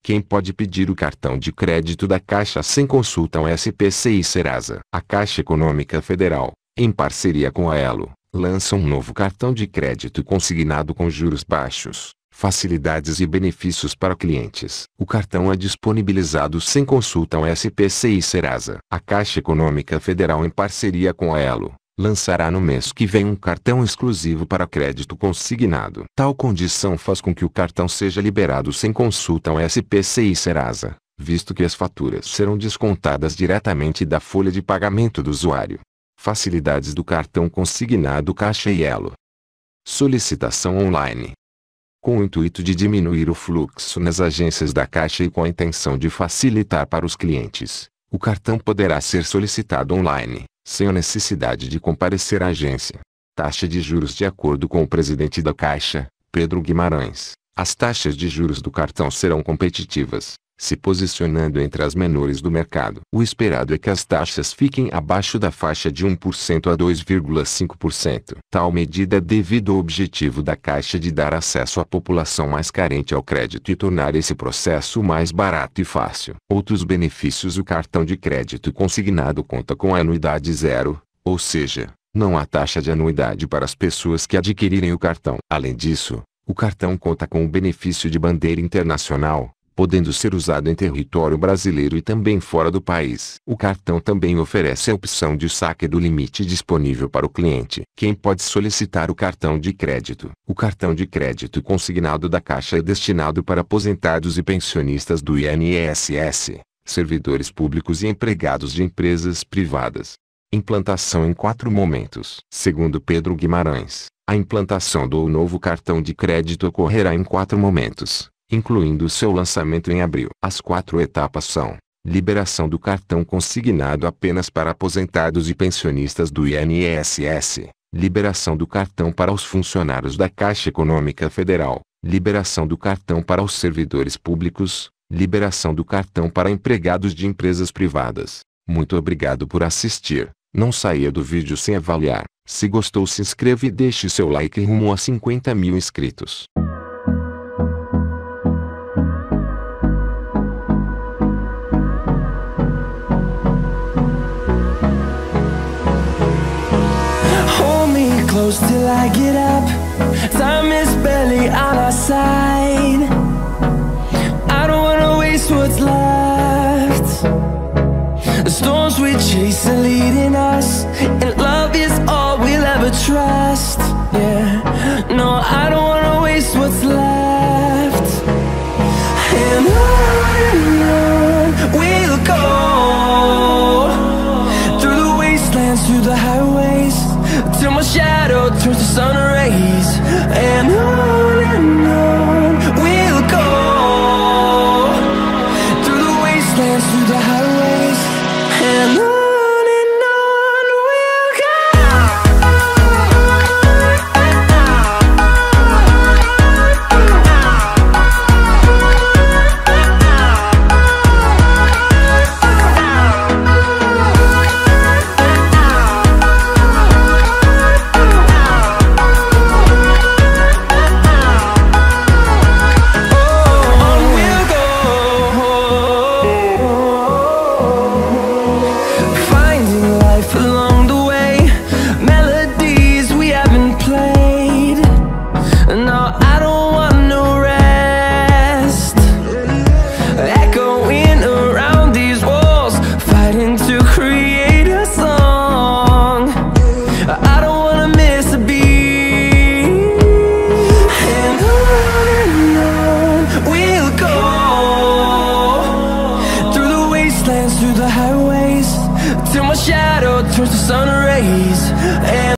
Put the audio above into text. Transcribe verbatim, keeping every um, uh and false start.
Quem pode pedir o cartão de crédito da Caixa sem consulta ao S P C e Serasa? A Caixa Econômica Federal, em parceria com a Elo, lança um novo cartão de crédito consignado com juros baixos, facilidades e benefícios para clientes. O cartão é disponibilizado sem consulta ao S P C e Serasa. A Caixa Econômica Federal, em parceria com a Elo, lançará no mês que vem um cartão exclusivo para crédito consignado. Tal condição faz com que o cartão seja liberado sem consulta ao S P C e Serasa, visto que as faturas serão descontadas diretamente da folha de pagamento do usuário. Facilidades do cartão consignado Caixa e Elo. Solicitação online. Com o intuito de diminuir o fluxo nas agências da Caixa e com a intenção de facilitar para os clientes, o cartão poderá ser solicitado online, sem a necessidade de comparecer à agência. Taxa de juros. De acordo com o presidente da Caixa, Pedro Guimarães, as taxas de juros do cartão serão competitivas, se posicionando entre as menores do mercado. O esperado é que as taxas fiquem abaixo da faixa de um por cento a dois vírgula cinco por cento. Tal medida é devido ao objetivo da Caixa de dar acesso à população mais carente ao crédito e tornar esse processo mais barato e fácil. Outros benefícios. O cartão de crédito consignado conta com a anuidade zero, ou seja, não há taxa de anuidade para as pessoas que adquirirem o cartão. Além disso, o cartão conta com o benefício de bandeira internacional, podendo ser usado em território brasileiro e também fora do país. O cartão também oferece a opção de saque do limite disponível para o cliente. Quem pode solicitar o cartão de crédito? O cartão de crédito consignado da Caixa é destinado para aposentados e pensionistas do I N S S, servidores públicos e empregados de empresas privadas. Implantação em quatro momentos. Segundo Pedro Guimarães, a implantação do novo cartão de crédito ocorrerá em quatro momentos, incluindo seu lançamento em abril. As quatro etapas são: liberação do cartão consignado apenas para aposentados e pensionistas do I N S S, liberação do cartão para os funcionários da Caixa Econômica Federal, liberação do cartão para os servidores públicos, liberação do cartão para empregados de empresas privadas. Muito obrigado por assistir. Não saia do vídeo sem avaliar. Se gostou, se inscreva e deixe seu like rumo a cinquenta mil inscritos. Close till I get up. Time is barely on our side. I don't wanna waste what's left. The storms we chase are leading us, and love is all we'll ever trust. Yeah, no, I don't wanna waste what's left. And on and on we'll go, through the wastelands, through the highways, till my shadow turns to sun rays. And on and on we'll go, through the wastelands, through the highways. And on and on we'll go. Through the highways, till my shadow turns to sun rays. And